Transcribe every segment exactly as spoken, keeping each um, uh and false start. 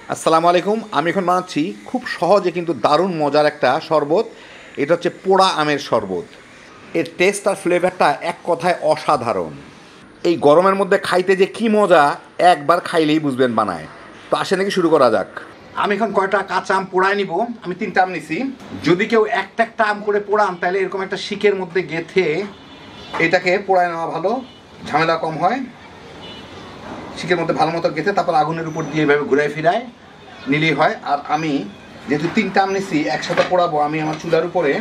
আসসালামু আলাইকুম। আমি এখন বানাচ্ছি খুব সহজে কিন্তু দারুণ মজার একটা শরবত। এটা হচ্ছে পোড়া আমের শরবত। এর টেস্ট আর ফ্লেভারটা এক কথায় অসাধারণ। এই গরমের মধ্যে খাইতে যে কী মজা, একবার খাইলেই বুঝবেন বানায়। তো আসে নাকি শুরু করা যাক। আমি এখন কয়টা কাঁচা আম পোড়ায় নিব। আমি তিনটা আম নিছি। যদি কেউ একটা একটা আম করে পোড়ান তাহলে এরকম একটা শিকের মধ্যে গেঁথে এটাকে পোড়ায় নেওয়া ভালো, ঝামেলা কম হয়। শিকের মধ্যে ভালো মতো গেঁথে তারপর আগুনের উপর দিয়ে এভাবে ঘুরায় ফিরায় নিলেই হয়। আর আমি যেহেতু তিনটা আম নিছি একসাথে পোড়াবো, আমি আমার চুলার উপরে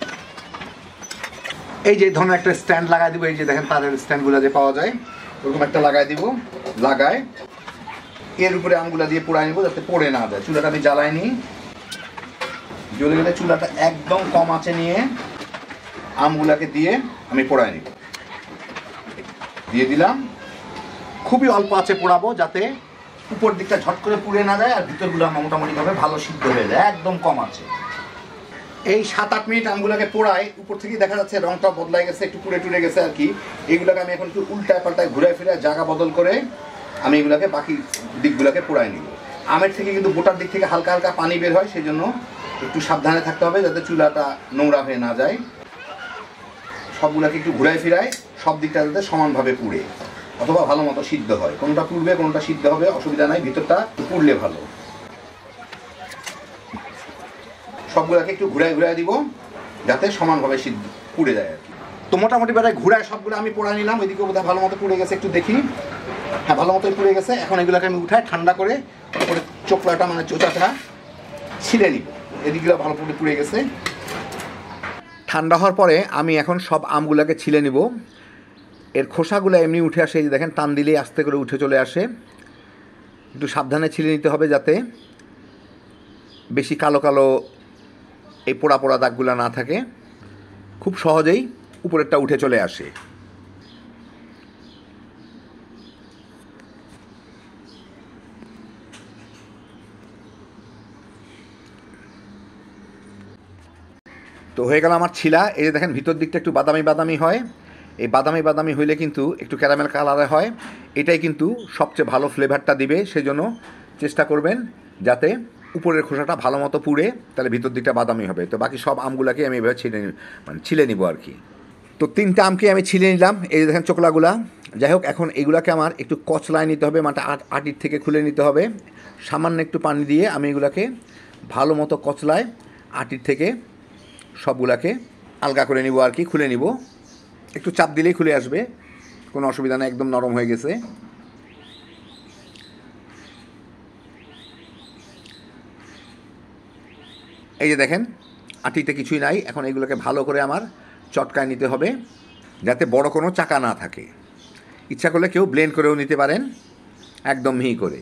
এই যে ধরনের একটা স্ট্যান্ড লাগাই দিব। এই যে দেখেন তারের স্ট্যান্ডগুলো যে পাওয়া যায় ওরকম একটা লাগাই দিব। লাগায় এর উপরে আমগুলা দিয়ে পোড়াই নিব যাতে পড়ে না যায়। চুলাটা আমি জ্বালাই নিই। জ্বলে গেলে চুলাটা একদম কম আঁচে নিয়ে আমগুলাকে দিয়ে আমি পোড়াই নিব। দিয়ে দিলাম। খুবই অল্প আঁচে পোড়াবো যাতে উপর দিকটা ঝট করে পুড়ে না যায় আর ভিতরগুলো মোটামুটিভাবে ভালো সিদ্ধ হয়ে যায়। একদম কম আছে। এই সাত আট মিনিট আমগুলোকে পোড়াই। উপর থেকেই দেখা যাচ্ছে রংটা বদলাই গেছে, একটু পুড়ে টুড়ে গেছে আর কি। এইগুলোকে আমি এখন একটু উল্টায় পাল্টায় ঘুরে ফিরে জায়গা বদল করে আমি এগুলোকে বাকি দিকগুলোকে পোড়াই নিব। আমের থেকে কিন্তু গোটার দিক থেকে হালকা হালকা পানি বের হয়, সেই জন্য একটু সাবধানে থাকতে হবে যাতে চুলাটা নোংরা হয়ে না যায়। সবগুলোকে একটু ঘুরাই ফিরাই সব দিকটা যাতে সমানভাবে পুড়ে অথবা ভালো মতো সিদ্ধ হয়। কোনটা পুড়বে কোনটা সিদ্ধ হবে অসুবিধা নাই, ভিতরটা পুড়লে ভালো। সবগুলোকে একটু ঘুরাই ঘুরাই দিব যাতে সমানভাবে সিদ্ধ পুড়ে যায় আর কি। তো মোটামুটি বেলায় ঘুরায় সবগুলো আমি পোড়া নিলাম। ওইদিকে বোধহয় ভালো মতো পুড়ে গেছে, একটু দেখি। হ্যাঁ, ভালো মতোই পুড়ে গেছে। এখন এগুলোকে আমি উঠাই ঠান্ডা করে উপরে চোকলাটা মানে চোচাটা ছিলে নিব। এদিকগুলো ভালো পুড়ে পুড়ে গেছে। ঠান্ডা হওয়ার পরে আমি এখন সব আমগুলোকে ছিলে নিব। এর খোসাগুলো এমনি উঠে আসে, এই যে দেখেন টান দিলেই আস্তে করে উঠে চলে আসে। একটু সাবধানে ছিলে নিতে হবে যাতে বেশি কালো কালো এই পোড়া পোড়া দাগগুলো না থাকে। খুব সহজেই উপরেরটা উঠে চলে আসে। তো হয়ে গেল আমার ছিলা। এই যে দেখেন ভিতর দিকটা একটু বাদামি বাদামি হয়। এই বাদামি বাদামি হইলে কিন্তু একটু ক্যারামেল কালারে হয়। এটাই কিন্তু সবচেয়ে ভালো ফ্লেভারটা দিবে। সেই জন্য চেষ্টা করবেন যাতে উপরের খোসাটা ভালো মতো পুড়ে, তাহলে ভিতর দিকটা বাদামি হবে। তো বাকি সব আমগুলাকে আমি এভাবে ছিলে মানে ছিলে নিব আর কি। তো তিনটা আমকে আমি ছিলে নিলাম। এই যে দেখেন চোকলাগুলা। যাই হোক, এখন এগুলাকে আমার একটু কচলায় নিতে হবে, মানে আট আটির থেকে খুলে নিতে হবে। সামান্য একটু পানি দিয়ে আমি এগুলাকে ভালো মতো কচলায় আটির থেকে সবগুলাকে আলগা করে নিব আর কি, খুলে নিব। একটু চাপ দিলেই খুলে আসবে, কোনো অসুবিধা নেই। একদম নরম হয়ে গেছে। এই যে দেখেন আটিতে কিছুই নাই। এখন এগুলোকে ভালো করে আমার চটকায় নিতে হবে যাতে বড় কোনো চাকা না থাকে। ইচ্ছা করলে কেউ ব্লেন্ড করেও নিতে পারেন একদম মিহি করে।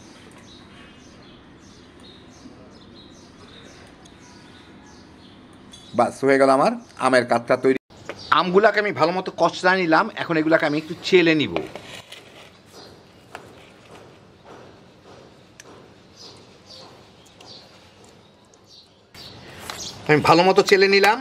বাস হয়ে গেল আমার আমের কাঠটা তৈরি। আমগুলাকে আমি ভালো মতো কচলা নিলাম। এখন এগুলাকে আমি একটু চেলে নিব। আমি ভালো মতো চেলে নিলাম।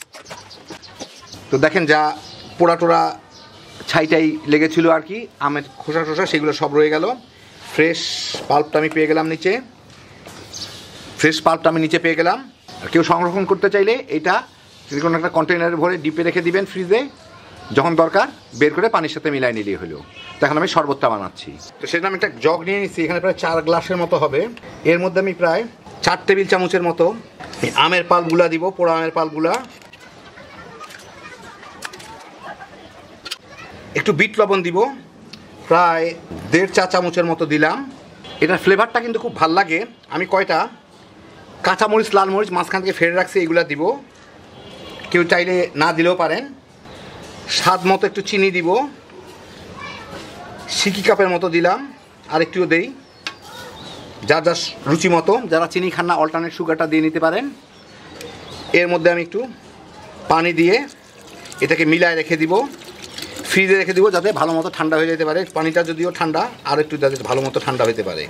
তো দেখেন যা পোড়া টোড়া ছাইটাই লেগেছিল আর কি, আমের খোসা টোসা সেগুলো সব রয়ে গেল। ফ্রেশ পাল্পটা আমি পেয়ে গেলাম নিচে। ফ্রেশ পাল্পটা আমি নিচে পেয়ে গেলাম। আর কেউ সংরক্ষণ করতে চাইলে এটা কোনো একটা কন্টেনারে ভরে ডিপে রেখে দিবেন ফ্রিজে। যখন দরকার বের করে পানির সাথে মিলাই নিলেই হলো। তো এখন আমি শরবতটা বানাচ্ছি। তো সেটা আমি একটা জগ নিয়ে নিচ্ছি। এখানে প্রায় চার গ্লাসের মতো হবে। এর মধ্যে আমি প্রায় চার টেবিল চামচের মতো আমের পাল্পগুলা দিব, পোড়া আমের পাল্পগুলা। একটু বিট লবণ দিব, প্রায় দেড় চা চামচের মতো দিলাম। এটার ফ্লেভারটা কিন্তু খুব ভাল লাগে। আমি কয়টা কাঁচামরিচ লাল মরিচ মাঝখান থেকে ফেলে রাখছি, এগুলা দিব। কেউ চাইলে না দিলেও পারেন। স্বাদ মতো একটু চিনি দিব, সিকি কাপের মতো দিলাম। আর একটুও দেই, যার যার রুচি মতো। যারা চিনি খান না অল্টারনেট সুগারটা দিয়ে নিতে পারেন। এর মধ্যে আমি একটু পানি দিয়ে এটাকে মিলায় রেখে দিব, ফ্রিজে রেখে দিব যাতে ভালো মতো ঠান্ডা হয়ে যেতে পারে। পানিটা যদিও ঠান্ডা, আর একটু যাতে ভালো মতো ঠান্ডা হতে পারে।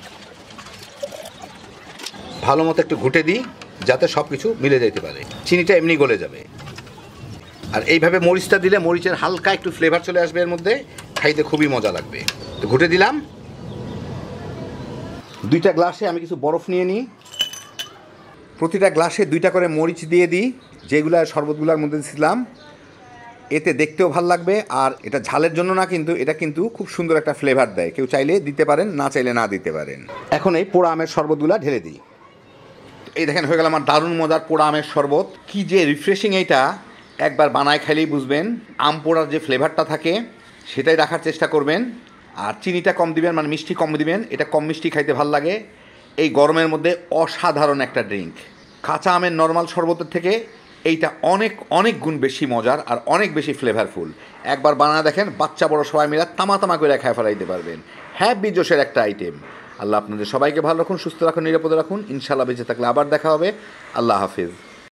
ভালো মতো একটু ঘুটে দিই যাতে সব কিছু মিলে যেতে পারে। চিনিটা এমনি গলে যাবে। আর এইভাবে মরিচটা দিলে মরিচের হালকা একটু ফ্লেভার চলে আসবে এর মধ্যে, খাইতে খুবই মজা লাগবে। তো ঘুটে দিলাম। দুইটা গ্লাসে আমি কিছু বরফ নিয়ে নিই। প্রতিটা গ্লাসে দুইটা করে মরিচ দিয়ে দিই, যেগুলো শরবতগুলোর মধ্যে দিয়েছিলাম। এতে দেখতেও ভাল লাগবে, আর এটা ঝালের জন্য না, কিন্তু এটা কিন্তু খুব সুন্দর একটা ফ্লেভার দেয়। কেউ চাইলে দিতে পারেন, না চাইলে না দিতে পারেন। এখন এই পোড়া আমের শরবতগুলো ঢেলে দিই। এই দেখেন হয়ে গেল আমার দারুণ মজার পোড়া আমের শরবত। কি যে রিফ্রেশিং এইটা, একবার বানায় খাইলেই বুঝবেন। আম পোড়ার যে ফ্লেভারটা থাকে সেটাই রাখার চেষ্টা করবেন, আর চিনিটা কম দিবেন, মানে মিষ্টি কম দিবেন। এটা কম মিষ্টি খাইতে ভাল লাগে। এই গরমের মধ্যে অসাধারণ একটা ড্রিঙ্ক। কাঁচা আমের নর্মাল শরবতের থেকে এইটা অনেক অনেক গুণ বেশি মজার আর অনেক বেশি ফ্লেভারফুল। একবার বানায় দেখেন, বাচ্চা বড় সবাই মিলে তামা তামা করে খায় ফেলাইতে পারবেন। হ্যাপি জোশের একটা আইটেম। আল্লাহ আপনাদের সবাইকে ভালো রাখুন, সুস্থ রাখুন, নিরাপদে রাখুন। ইনশাআল্লাহ বেঁচে থাকলে আবার দেখা হবে। আল্লাহ হাফিজ।